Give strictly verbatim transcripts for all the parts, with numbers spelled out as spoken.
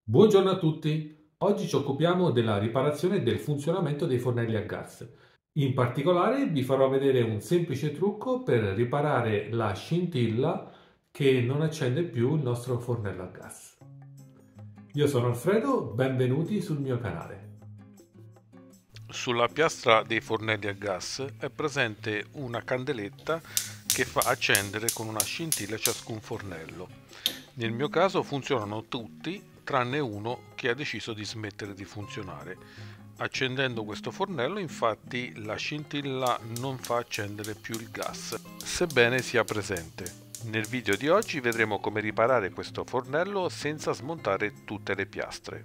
Buongiorno a tutti! Oggi ci occupiamo della riparazione e del funzionamento dei fornelli a gas. In particolare vi farò vedere un semplice trucco per riparare la scintilla che non accende più il nostro fornello a gas. Io sono Alfredo, benvenuti sul mio canale. Sulla piastra dei fornelli a gas è presente una candeletta che fa accendere con una scintilla ciascun fornello. Nel mio caso funzionano tutti tranne uno che ha deciso di smettere di funzionare. Accendendo questo fornello, infatti, la scintilla non fa accendere più il gas, sebbene sia presente. Nel video di oggi vedremo come riparare questo fornello senza smontare tutte le piastre.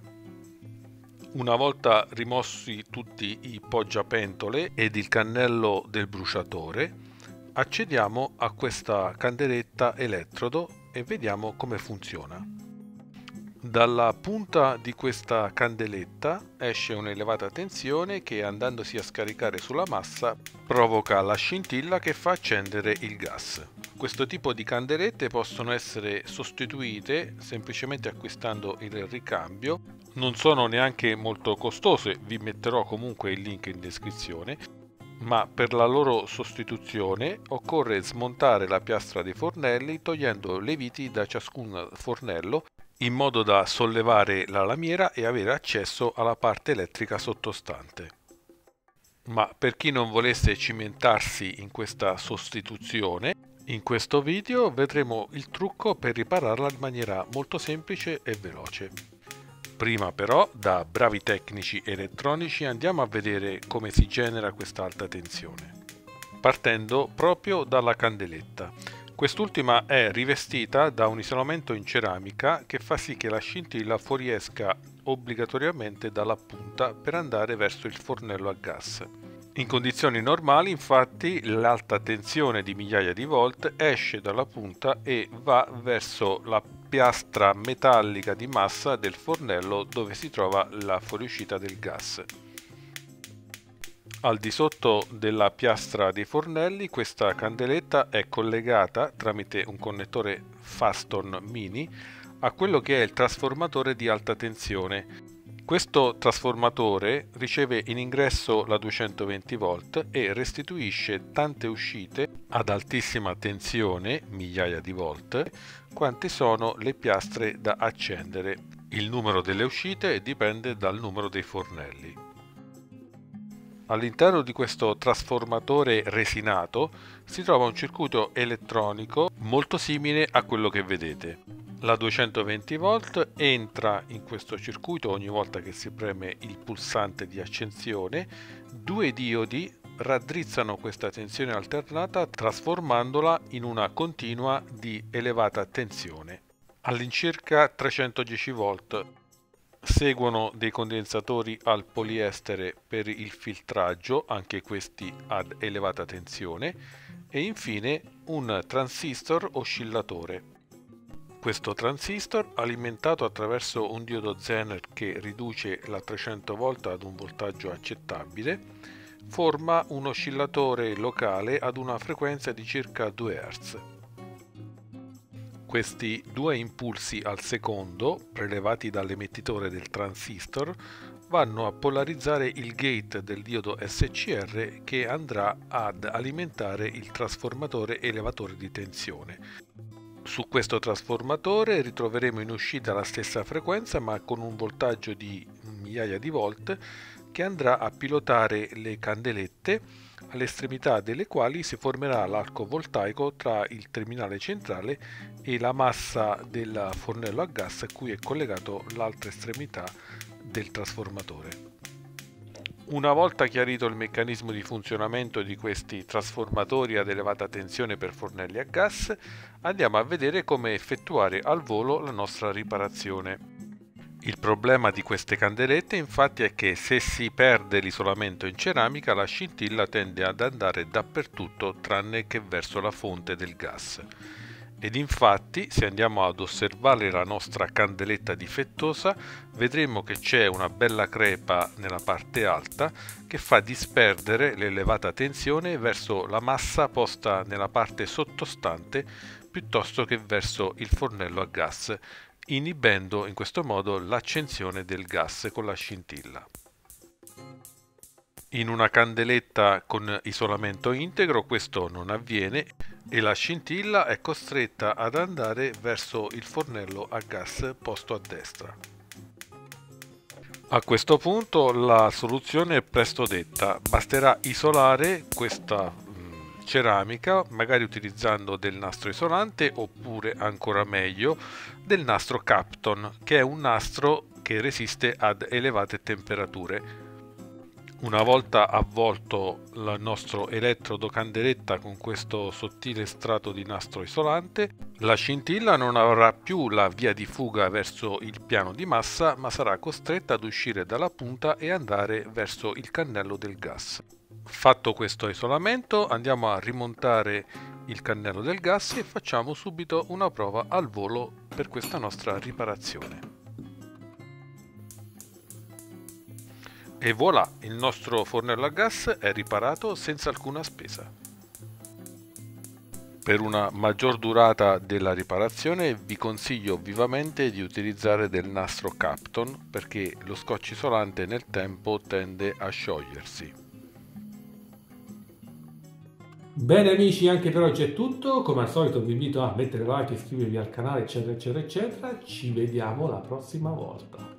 Una volta rimossi tutti i poggiapentole ed il cannello del bruciatore, accediamo a questa candeletta elettrodo e vediamo come funziona. Dalla punta di questa candeletta esce un'elevata tensione che, andandosi a scaricare sulla massa, provoca la scintilla che fa accendere il gas. Questo tipo di candelette possono essere sostituite semplicemente acquistando il ricambio. Non sono neanche molto costose, vi metterò comunque il link in descrizione, ma per la loro sostituzione occorre smontare la piastra dei fornelli togliendo le viti da ciascun fornello in modo da sollevare la lamiera e avere accesso alla parte elettrica sottostante. Ma per chi non volesse cimentarsi in questa sostituzione, in questo video vedremo il trucco per ripararla in maniera molto semplice e veloce. Prima però, da bravi tecnici elettronici, andiamo a vedere come si genera questa alta tensione. Partendo proprio dalla candeletta. Quest'ultima è rivestita da un isolamento in ceramica che fa sì che la scintilla fuoriesca obbligatoriamente dalla punta per andare verso il fornello a gas. In condizioni normali, infatti, l'alta tensione di migliaia di volt esce dalla punta e va verso la piastra metallica di massa del fornello dove si trova la fuoriuscita del gas. Al di sotto della piastra dei fornelli questa candeletta è collegata tramite un connettore Faston Mini a quello che è il trasformatore di alta tensione. Questo trasformatore riceve in ingresso la duecentoventi volt e restituisce tante uscite ad altissima tensione, migliaia di volt, quante sono le piastre da accendere. Il numero delle uscite dipende dal numero dei fornelli. All'interno di questo trasformatore resinato si trova un circuito elettronico molto simile a quello che vedete. La duecentoventi volt entra in questo circuito ogni volta che si preme il pulsante di accensione. Due diodi raddrizzano questa tensione alternata trasformandola in una continua di elevata tensione. All'incirca trecentodieci volt. Seguono dei condensatori al poliestere per il filtraggio, anche questi ad elevata tensione, e infine un transistor oscillatore. Questo transistor, alimentato attraverso un diodo Zener che riduce la trecento volt ad un voltaggio accettabile, forma un oscillatore locale ad una frequenza di circa due hertz. Questi due impulsi al secondo, prelevati dall'emettitore del transistor, vanno a polarizzare il gate del diodo S C R che andrà ad alimentare il trasformatore elevatore di tensione. Su questo trasformatore ritroveremo in uscita la stessa frequenza ma con un voltaggio di migliaia di volt che andrà a pilotare le candelette all'estremità delle quali si formerà l'arco voltaico tra il terminale centrale e la massa del fornello a gas a cui è collegato l'altra estremità del trasformatore. Una volta chiarito il meccanismo di funzionamento di questi trasformatori ad elevata tensione per fornelli a gas, andiamo a vedere come effettuare al volo la nostra riparazione. Il problema di queste candelette infatti è che se si perde l'isolamento in ceramica la scintilla tende ad andare dappertutto tranne che verso la fonte del gas. Ed infatti, se andiamo ad osservare la nostra candeletta difettosa, vedremo che c'è una bella crepa nella parte alta che fa disperdere l'elevata tensione verso la massa posta nella parte sottostante piuttosto che verso il fornello a gas. inibendo in questo modo l'accensione del gas con la scintilla. In una candeletta con isolamento integro questo non avviene e la scintilla è costretta ad andare verso il fornello a gas posto a destra. A questo punto la soluzione è presto detta, basterà isolare questa mh, ceramica, magari utilizzando del nastro isolante oppure ancora meglio del nastro Kapton, che è un nastro che resiste ad elevate temperature. Una volta avvolto il nostro elettrodo candeletta con questo sottile strato di nastro isolante, la scintilla non avrà più la via di fuga verso il piano di massa, ma sarà costretta ad uscire dalla punta e andare verso il cannello del gas. Fatto questo isolamento, andiamo a rimontare il cannello del gas e facciamo subito una prova al volo per questa nostra riparazione. E voilà, il nostro fornello a gas è riparato senza alcuna spesa. Per una maggior durata della riparazione vi consiglio vivamente di utilizzare del nastro Kapton perché lo scotch isolante nel tempo tende a sciogliersi. Bene amici, anche per oggi è tutto. Come al solito vi invito a mettere like, iscrivervi al canale, eccetera eccetera eccetera. Ci vediamo la prossima volta.